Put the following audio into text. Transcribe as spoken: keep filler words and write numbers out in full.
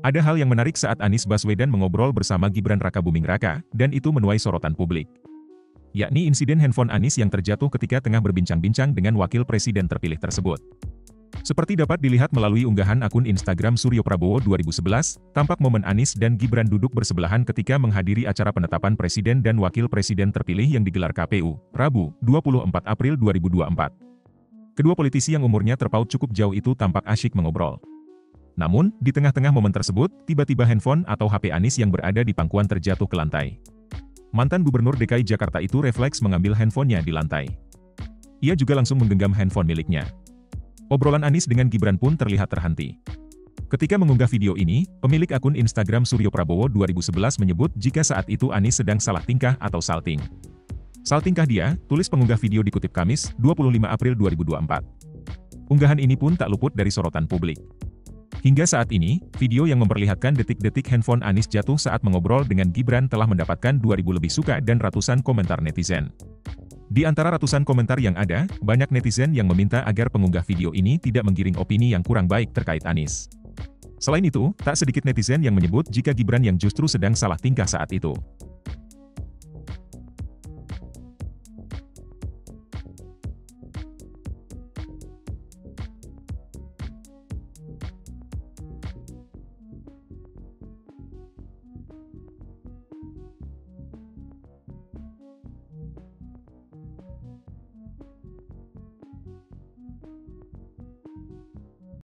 Ada hal yang menarik saat Anies Baswedan mengobrol bersama Gibran Rakabuming Raka, dan itu menuai sorotan publik. Yakni insiden handphone Anies yang terjatuh ketika tengah berbincang-bincang dengan wakil presiden terpilih tersebut. Seperti dapat dilihat melalui unggahan akun Instagram Suryo Prabowo dua ribu sebelas, tampak momen Anies dan Gibran duduk bersebelahan ketika menghadiri acara penetapan presiden dan wakil presiden terpilih yang digelar K P U, Rabu, dua puluh empat April dua ribu dua puluh empat. Kedua politisi yang umurnya terpaut cukup jauh itu tampak asyik mengobrol. Namun, di tengah-tengah momen tersebut, tiba-tiba handphone atau H P Anies yang berada di pangkuan terjatuh ke lantai. Mantan Gubernur D K I Jakarta itu refleks mengambil handphonenya di lantai. Ia juga langsung menggenggam handphone miliknya. Obrolan Anies dengan Gibran pun terlihat terhenti. Ketika mengunggah video ini, pemilik akun Instagram Suryo Prabowo dua ribu sebelas menyebut jika saat itu Anies sedang salah tingkah atau salting. Saltingkah dia, tulis pengunggah video dikutip Kamis, dua puluh lima April dua ribu dua puluh empat. Unggahan ini pun tak luput dari sorotan publik. Hingga saat ini, video yang memperlihatkan detik-detik handphone Anies jatuh saat mengobrol dengan Gibran telah mendapatkan dua ribu lebih suka dan ratusan komentar netizen. Di antara ratusan komentar yang ada, banyak netizen yang meminta agar pengunggah video ini tidak menggiring opini yang kurang baik terkait Anies. Selain itu, tak sedikit netizen yang menyebut jika Gibran yang justru sedang salah tingkah saat itu.